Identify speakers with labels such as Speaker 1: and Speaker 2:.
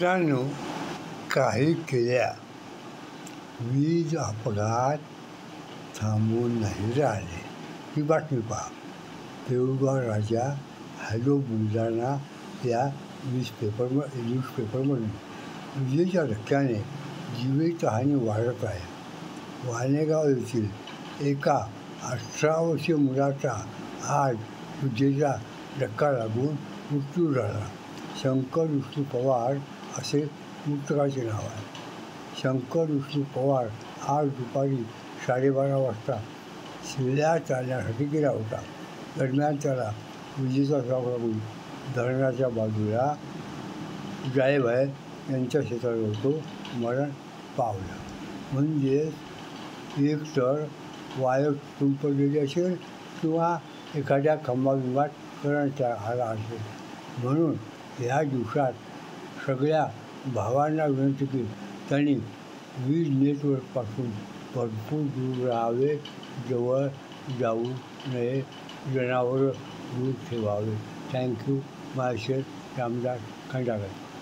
Speaker 1: मित्रांनो, काही केल्या वीज अपघात थांबून नाही राहिले. ही बातमी पहा. देऊळगाव राजा हॅलो बुलढाणा या न्यूजपेपरमधून विजेच्या धक्क्याने जीवितहानी वाढत आहे. वाणेगाव येथील एका 18 वर्षीय मुलाचा आज विजेचा धक्का लागून मृत्यू झाला. शंकर विष्णू पवार असे मृतकाचे नाव आहे. शंकर विष्णू पवार आज दुपारी 12:30 वाजता शिल्ल्या चालण्यासाठी गेला होता. दरम्यान त्याला विजेचा शॉक लागून धरणाच्या बाजूला जायभाय यांच्या शेताजवळ तो मरण पावला. म्हणजेच एकतर वायर तुटून पडलेली असेल किंवा एखाद्या खंबाबिंबात करंट आला असेल. म्हणून ह्या दिवसात सगळ्या भावांना विनंती की त्यांनी वीज नेटवर्कपासून भरपूर दूर राहावे, जवळ जाऊ नये, जनावरं दूर ठेवावे. थँक्यू. माळशेर रामदास खंडागळे.